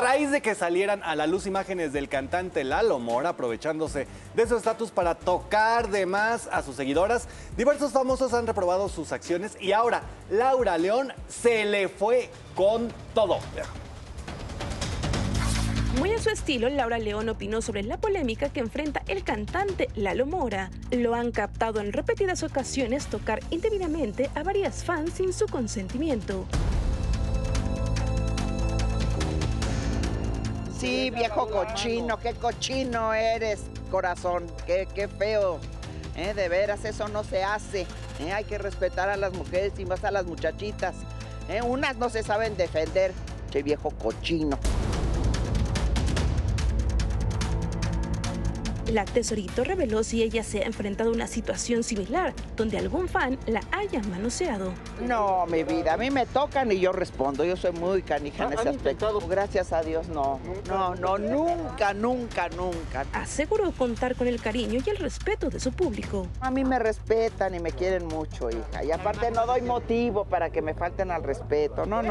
raíz de que salieran a la luz imágenes del cantante Lalo Mora, aprovechándose de su estatus para tocar de más a sus seguidoras, diversos famosos han reprobado sus acciones y ahora Laura León se le fue con todo. Muy a su estilo, Laura León opinó sobre la polémica que enfrenta el cantante Lalo Mora. Lo han captado en repetidas ocasiones tocar indebidamente a varias fans sin su consentimiento. Sí, viejo cochino, qué cochino eres, corazón, qué feo. De veras, eso no se hace. Hay que respetar a las mujeres y más a las muchachitas. Unas no se saben defender, che viejo cochino. La Tesorito reveló si ella se ha enfrentado a una situación similar, donde algún fan la haya manoseado. No, mi vida, a mí me tocan y yo respondo. Yo soy muy canija en ese aspecto. Gracias a Dios, no. Nunca. Aseguró contar con el cariño y el respeto de su público. A mí me respetan y me quieren mucho, hija. Y aparte no doy motivo para que me falten al respeto. No.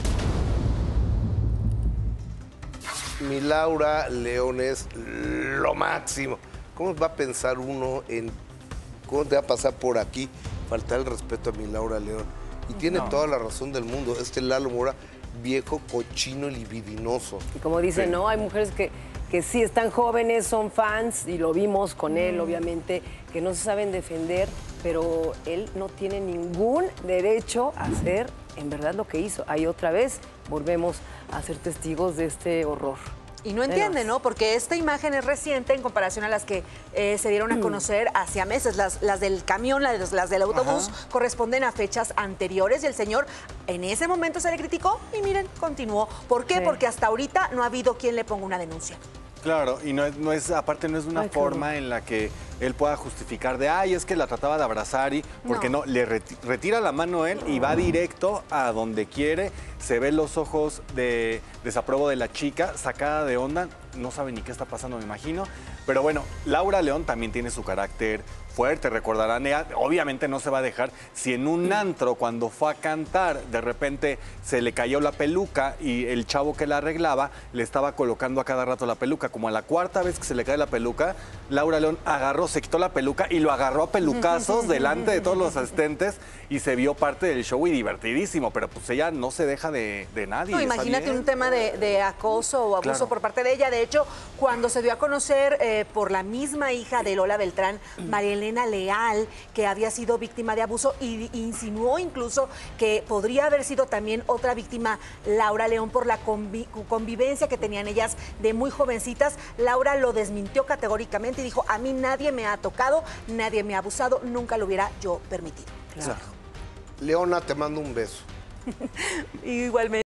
Mi Laura León es lo máximo. ¿Cómo va a pensar uno en cómo te va a pasar por aquí faltar el respeto a mi Laura León? Y tiene toda la razón del mundo. Lalo Mora, viejo, cochino, libidinoso. Y como dicen, ¿no? Hay mujeres que sí están jóvenes, son fans, y lo vimos con él, obviamente, que no se saben defender, pero él no tiene ningún derecho a hacer en verdad lo que hizo. Ahí otra vez volvemos a ser testigos de este horror. Y no entiende, ¿no? Porque esta imagen es reciente en comparación a las que se dieron a conocer hacia meses. Las del camión, las del autobús, corresponden a fechas anteriores y el señor en ese momento se le criticó y miren, continuó. ¿Por qué? Sí. Porque hasta ahorita no ha habido quien le ponga una denuncia. Claro, y aparte no es una forma en la que él pueda justificar de, es que la trataba de abrazar porque no, le retira la mano él y va directo a donde quiere, se ve los ojos de desapruebo de la chica, sacada de onda, no sabe ni qué está pasando, me imagino, pero bueno, Laura León también tiene su carácter fuerte, recordarán, ella obviamente no se va a dejar si en un antro cuando fue a cantar de repente se le cayó la peluca y el chavo que la arreglaba le estaba colocando a cada rato la peluca, como a la cuarta vez que se le cae la peluca, Laura León se quitó la peluca y lo agarró a pelucazos delante de todos los asistentes y se vio parte del show y divertidísimo, pero pues ella no se deja de nadie. No, imagínate un tema de acoso o abuso por parte de ella. De hecho, cuando se dio a conocer por la misma hija de Lola Beltrán, María Elena Leal, que había sido víctima de abuso y insinuó incluso que podría haber sido también otra víctima, Laura León, por la convivencia que tenían ellas de muy jovencitas, Laura lo desmintió categóricamente y dijo, a mí nadie me ha tocado, nadie me ha abusado, nunca lo hubiera yo permitido. Claro. Leona, te mando un beso. Igualmente.